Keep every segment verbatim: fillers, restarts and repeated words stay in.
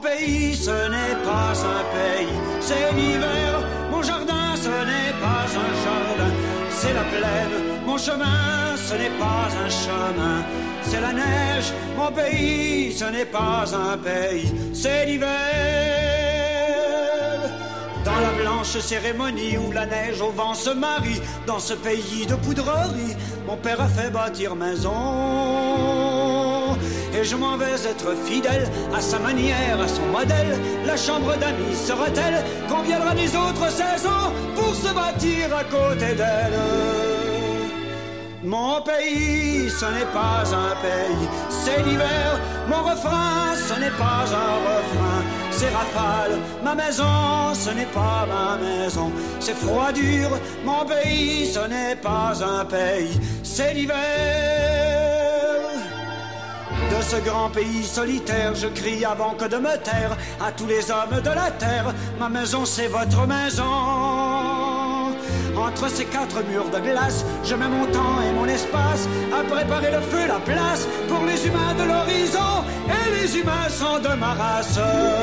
pays, ce n'est pas un pays, c'est l'hiver. Mon jardin, ce n'est pas un jardin, c'est la plaine. Mon chemin, ce n'est pas un chemin, c'est la neige. Mon pays, ce n'est pas un pays, c'est l'hiver. Dans la blanche cérémonie où la neige au vent se marie, dans ce pays de poudrerie, mon père a fait bâtir maison. Et je m'en vais être fidèle à sa manière, à son modèle. La chambre d'amis sera-t-elle qu'on viendra des autres saisons pour se bâtir à côté d'elle? Mon pays, ce n'est pas un pays, c'est l'hiver. Mon refrain, ce n'est pas un refrain, c'est rafale. Ma maison, ce n'est pas ma maison, c'est froidure. Mon pays, ce n'est pas un pays, c'est l'hiver. De ce grand pays solitaire, je crie avant que de me taire à tous les hommes de la terre. Ma maison, c'est votre maison. Entre ces quatre murs de glace, je mets mon temps et mon espace à préparer le feu, la place pour les humains de l'horizon. Et les humains sont de ma race.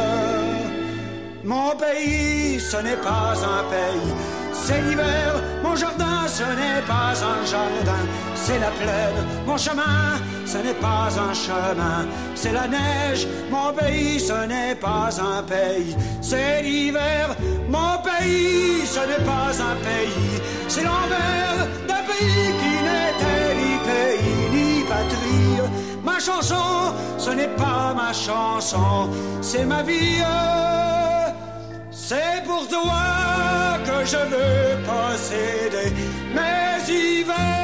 Mon pays, ce n'est pas un pays, c'est l'hiver. Mon jardin, ce n'est pas un jardin, c'est la plaine. Mon chemin, ce n'est pas un chemin, c'est la neige. Mon pays, ce n'est pas un pays, c'est l'hiver. Mon pays, ce n'est pas un pays, c'est l'envers d'un pays qui n'était ni pays ni patrie. Ma chanson, ce n'est pas ma chanson, c'est ma vie. C'est pour toi que je veux posséder mes hivers.